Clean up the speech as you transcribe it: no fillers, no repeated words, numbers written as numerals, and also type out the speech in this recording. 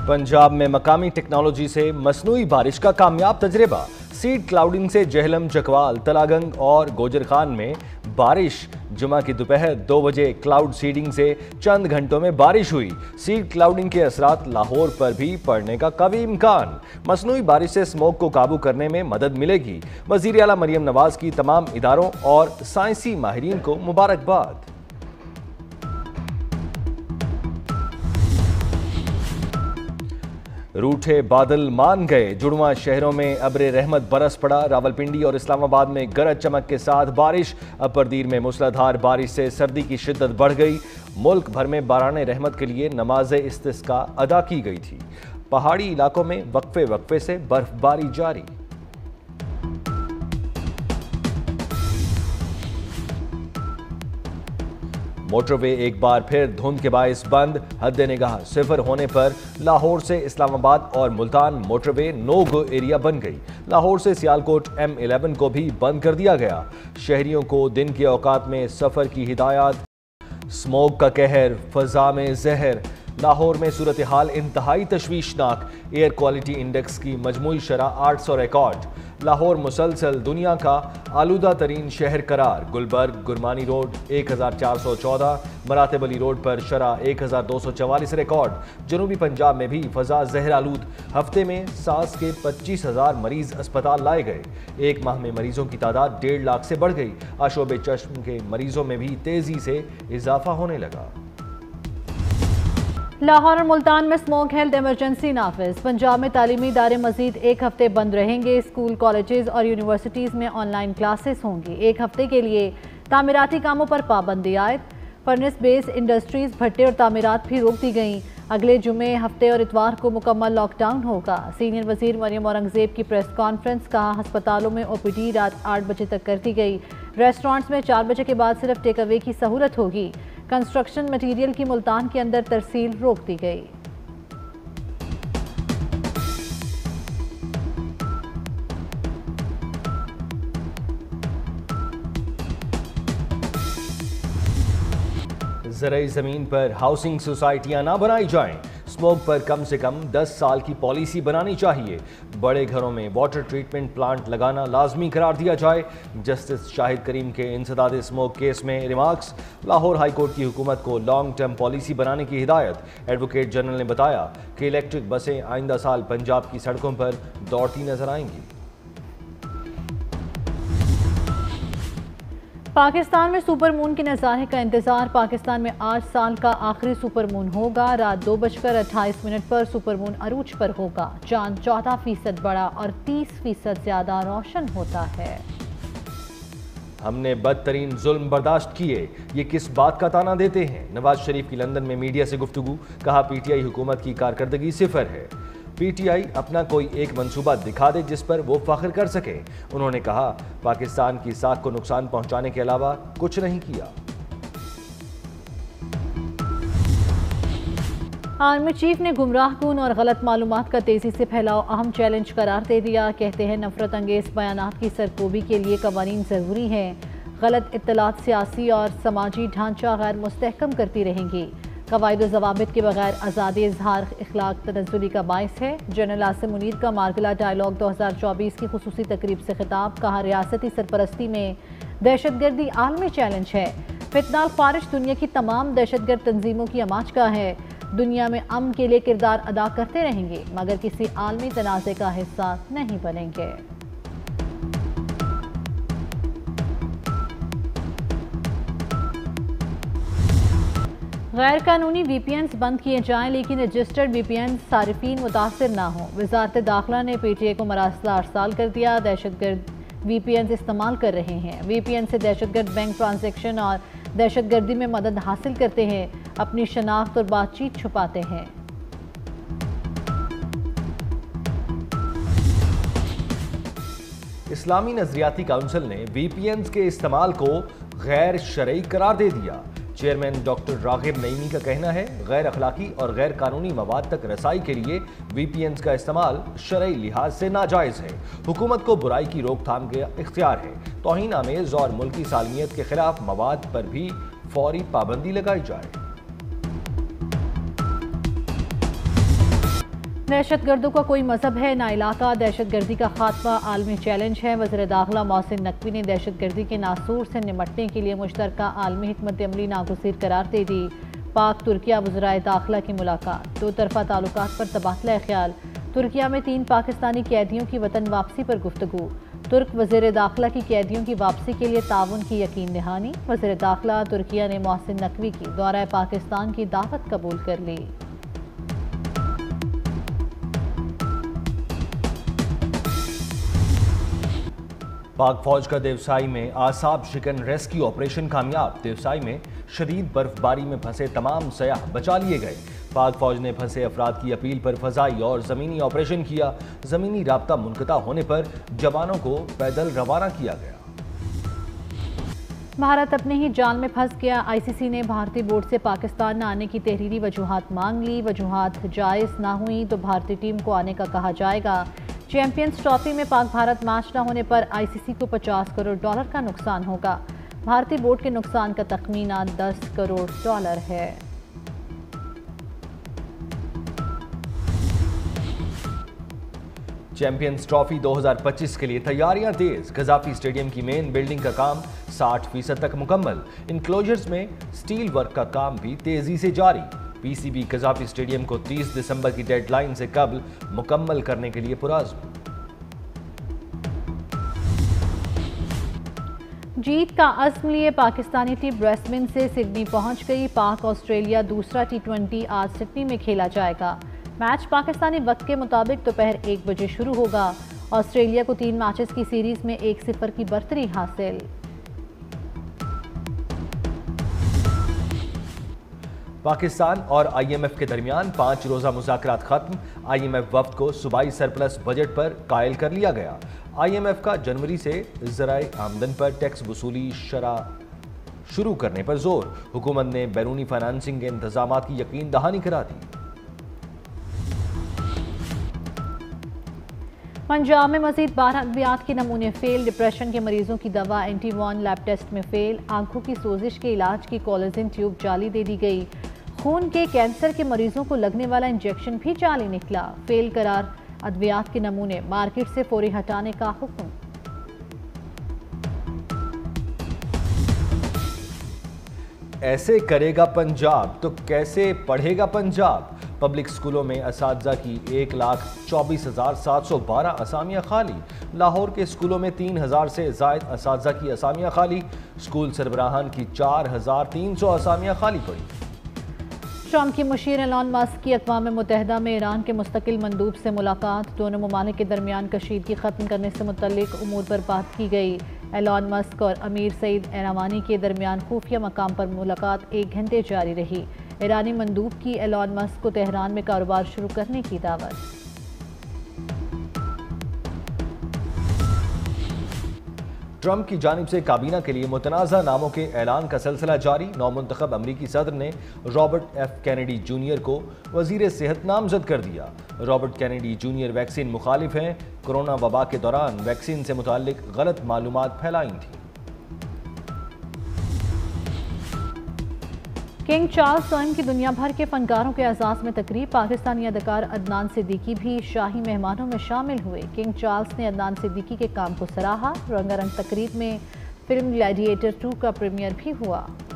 पंजाब में मकामी टेक्नोलॉजी से मसनूई बारिश का कामयाब तजर्बा। सीड क्लाउडिंग से जहलम, चकवाल, तलागंग और गोजरखान में बारिश। जुमा की दोपहर 2 बजे क्लाउड सीडिंग से चंद घंटों में बारिश हुई। सीड क्लाउडिंग के असरात लाहौर पर भी पड़ने का कवी इम्कान। मसनूई बारिश से स्मोक को काबू करने में मदद मिलेगी। वज़ीर आला मरियम नवाज की तमाम इदारों और साइंसी माहिरीन को मुबारकबाद। रूठे बादल मान गए। जुड़वा शहरों में अब्रे रहमत बरस पड़ा। रावलपिंडी और इस्लामाबाद में गरज चमक के साथ बारिश। अपरदीर में मूसलाधार बारिश से सर्दी की शिद्दत बढ़ गई। मुल्क भर में बाराने रहमत के लिए नमाज इस्तिस्का अदा की गई थी। पहाड़ी इलाकों में वक्फे वक्फे से बर्फबारी जारी। मोटरवे एक बार फिर धुंध के बायस बंद। हद निगाह सिफर होने पर लाहौर से इस्लामाबाद और Multan motorway no go area बन गई। लाहौर से सियालकोट M11 को भी बंद कर दिया गया। शहरियों को दिन के औकात में सफर की हिदायत। स्मोक का कहर, फजा में जहर। लाहौर में सूरत हाल इंतहाई तशवीशनाक। एयर क्वालिटी इंडेक्स की मजमूई शरह 800 रिकॉर्ड। लाहौर मुसलसल दुनिया का आलूदा तरीन शहर करार। गुलबर्ग गुरमानी रोड 1414, मरातब अली रोड पर शरह 1244 रिकॉर्ड। जनूबी पंजाब में भी फजा जहर आलूद। हफ्ते में सांस के 25,000 मरीज अस्पताल लाए गए। एक माह में मरीजों की तादाद 1.5 लाख से बढ़ गई। आशोब चश्म के मरीजों में भी तेजी से इजाफा होने लगा। लाहौर और मुल्तान में स्मोक हेल्थ इमरजेंसी नाफिज। पंजाब में तालीमी इदारे मजीद 1 हफ्ते बंद रहेंगे। स्कूल, कॉलेजेस और यूनिवर्सिटीज़ में ऑनलाइन क्लासेस होंगी। 1 हफ्ते के लिए तामीराती कामों पर पाबंदी आयद। फर्नेस बेस्ड इंडस्ट्रीज, भट्टे और तामीरात भी रोक दी गई। अगले जुमे, हफ्ते और इतवार को मुकम्मल लॉकडाउन होगा। सीनियर वजीर मरियम औरंगजेब की प्रेस कॉन्फ्रेंस। कहा, अस्पतालों में OPD रात 8 बजे तक कर दी गई। रेस्टोरेंट्स में 4 बजे के बाद सिर्फ टेक अवे की सहूलत होगी। कंस्ट्रक्शन मटीरियल की मुल्तान के अंदर तरसील रोक दी गई। ज़रई ज़मीन पर हाउसिंग सोसाइटियां ना बनाई जाएं। स्मोक पर कम से कम 10 साल की पॉलिसी बनानी चाहिए। बड़े घरों में वाटर ट्रीटमेंट प्लांट लगाना लाजमी करार दिया जाए। जस्टिस शाहिद करीम के इंसदाद स्मोक केस में रिमार्क्स। लाहौर हाई कोर्ट की हुकूमत को लॉन्ग टर्म पॉलिसी बनाने की हिदायत। एडवोकेट जनरल ने बताया कि इलेक्ट्रिक बसें आइंदा साल पंजाब की सड़कों पर दौड़ती नजर आएंगी। पाकिस्तान में सुपर मून के नज़ारे का इंतजार। पाकिस्तान में आज साल का आखिरी सुपर मून होगा। रात 2:28 पर सुपर मून अरूज पर होगा। चांद 14% बड़ा और 30% ज्यादा रोशन होता है। हमने बदतरीन जुल्म बर्दाश्त किए, ये किस बात का ताना देते हैं। नवाज शरीफ की लंदन में मीडिया से गुफ्तगू। कहा, PTI हुकूमत की कारकर्दगी सिफर है। PTI अपना कोई एक मंसूबा दिखा दे जिस पर वो फख्र कर सके। उन्होंने कहा, पाकिस्तान की साख को नुकसान पहुंचाने के अलावा कुछ नहीं किया। आर्मी चीफ ने गुमराहकुन और गलत मालूमात का तेजी से फैलाव अहम चैलेंज करार दे दिया। कहते हैं, नफरत अंगेज बयानात की सरकोबी के लिए कवानीन ज़रूरी हैं। गलत इत्तलात सियासी और समाजी ढांचा गैर मुस्तहकम करती रहेंगी। कवायद व ज़वाबित के बगैर आज़ादी इजहार इखलाक तनज़्ज़ुली का बाइस है। जनरल आसिम मुनीर का मार्गला डायलॉग 2024 की खुसूसी तकरीब से खिताब। कहा, रियासती सरपरस्ती में दहशतगर्दी आलमी चैलेंज है। फितनाल ख्वारिश दुनिया की तमाम दहशतगर्द तंजीमों की आमाज का है। दुनिया में अमन के लिए किरदार अदा करते रहेंगे मगर किसी आलमी तनाज़े का हिस्सा नहीं बनेंगे। गैर कानूनी VPNs बंद किए जाएं लेकिन रजिस्टर्ड VPN सारिफीन मुतासर ना हो। वजारत दाखिला ने PTI को मरासला अरसाल कर दिया। दहशतगर्द VPNs इस्तेमाल कर रहे हैं। VPN से दहशतगर्द बैंक ट्रांजैक्शन और दहशतगर्दी में मदद हासिल करते हैं। अपनी शनाख्त और बातचीत छुपाते हैं। इस्लामी नजरियाती काउंसिल ने VPNs के इस्तेमाल को गैर शरई करार दे दिया। चेयरमैन डॉक्टर रागिब नईमी का कहना है, गैर अखलाकी और गैर कानूनी मवाद तक रसाई के लिए VPNs का इस्तेमाल शरई लिहाज से नाजायज़ है। हुकूमत को बुराई की रोकथाम का इख्तियार है। तौहीन आमेज और मुल्की सालमियत के खिलाफ मवाद पर भी फौरी पाबंदी लगाई जाए। दहशतगर्दों का कोई मजहब है ना इलाका, दहशतगर्दी का खात्मा आलमी चैलेंज है। वज़ीर दाखिला मोहसिन नकवी ने दहशतगर्दी के नासूर से निपटने के लिए मुश्तरका आलमी हिकमत अमली नागुज़ीर करार दे दी। पाक तुर्किया वज़राए दाखिला की मुलाकात, दो तरफ़ा ताल्लुकात पर तबादला ख्याल। तुर्किया में 3 पाकिस्तानी कैदियों की वतन वापसी पर गुफ्तगू। तुर्क वज़ीर दाखिला की कैदियों की वापसी के लिए ताउन की यकीन दहानी। वज़ीर दाखिला तुर्किया ने मोहसिन नकवी की दौरा पाकिस्तान की दावत कबूल कर ली। पाक फौज का देवसाई में आसाब शिकन रेस्क्यू ऑपरेशन कामयाब। देवसाई में शदीद बर्फबारी में फंसे तमाम सयाह बचा लिए गए। पाक फौज ने फंसे अफराद की अपील पर फजाई और ज़मीनी ऑपरेशन किया। ज़मीनी राब्ता मुनक़ता होने पर जवानों को पैदल रवाना किया गया। भारत अपने ही जाल में फंस गया। ICC ने भारतीय बोर्ड से पाकिस्तान न आने की तहरीरी वजूहात मांग ली। वजूहात जायज़ ना हुई तो भारतीय टीम को आने का कहा जाएगा। चैंपियंस ट्रॉफी में पाक भारत मैच न होने पर ICC को $50 करोड़ का नुकसान होगा। भारतीय बोर्ड के नुकसान का तखमीना $10 करोड़ है। चैंपियंस ट्रॉफी 2025 के लिए तैयारियां तेज। गजाफी स्टेडियम की मेन बिल्डिंग का काम 60% तक मुकम्मल। इनक्लोजर्स में स्टील वर्क का काम भी तेजी से जारी। PCB गजाफी स्टेडियम को 30 दिसंबर की डेडलाइन से कबल मुकम्मल करने के लिए पुरज़्म। जीत का अज़्म लिए पाकिस्तानी टीम ब्रिस्बेन से सिडनी पहुंच गई। पाक ऑस्ट्रेलिया दूसरा T20 आज सिडनी में खेला जाएगा। मैच पाकिस्तानी वक्त के मुताबिक दोपहर 1 बजे शुरू होगा। ऑस्ट्रेलिया को 3 मैचेस की सीरीज में 1-0 की बरतरी हासिल। पाकिस्तान और IMF के दरमियान 5 रोज़ा मुज़ाकरात खत्म। IMF वफ्द को सूबाई सरप्लस बजट पर कायल कर लिया गया। IMF का जनवरी से ज़राए आमदन पर टैक्स वसूली शरह शुरू करने पर जोर। हुकूमत ने बैरूनी फाइनेंसिंग के इंतजाम की यकीन दहानी करा दी। पंजाब में मजीद 12 अद्वियात के नमूने फेल। डिप्रेशन के मरीजों की दवा एंटी-1 लैब टेस्ट में फेल। आंखों की सोजिश के इलाज की कोलेजन ट्यूब जाली दे दी गई। खून के कैंसर के मरीजों को लगने वाला इंजेक्शन भी जाली निकला। फेल करार अद्वियात के नमूने मार्केट से फौरी हटाने का हुक्म। ऐसे करेगा पंजाब तो कैसे पढ़ेगा पंजाब। पब्लिक स्कूलों में असातिज़ा की 1,24,712 असामियाँ खाली। लाहौर के स्कूलों में 3,000 से ज़ायद असातिज़ा की असामियाँ खाली। स्कूल सरबराहान की 4,300 असामियाँ खाली पड़ी। ट्रंप की मुशीर एलन मस्क की अक़वाम मुत्तहिदा में ईरान के मुस्तकिल मंदूब से मुलाकात। दोनों ममालिक के दरमियान कशीदगी ख़त्म करने से मुतल्लिक उमूर पर बात की गई। एलन मस्क और अमीर सईद एरावानी के दरमियान खुफिया मकाम पर मुलाकात 1 घंटे जारी रही। ईरानी मंदूब की एलन मस्क को तेहरान में कारोबार शुरू करने की दावत। ट्रंप की जानिब से काबीना के लिए मुतनाज़ा नामों के ऐलान का सिलसिला जारी। नौमुंतखब अमरीकी सदर ने रॉबर्ट F कैनेडी जूनियर को वज़ीर सेहत नामजद कर दिया। रॉबर्ट कैनेडी जूनियर वैक्सीन मुखालिफ हैं। कोरोना वबा के दौरान वैक्सीन से मुताल्लिक गलत मालूमात फैलाई थी। किंग चार्ल्स स्वयं की दुनिया भर के फनकारों के एजाज़ में तकरीब। पाकिस्तानी अदाकार अदनान सिद्दीकी भी शाही मेहमानों में शामिल हुए। किंग चार्ल्स ने अदनान सिद्दीकी के काम को सराहा। रंगारंग तकरीब में फिल्म ग्लैडिएटर 2 का प्रीमियर भी हुआ।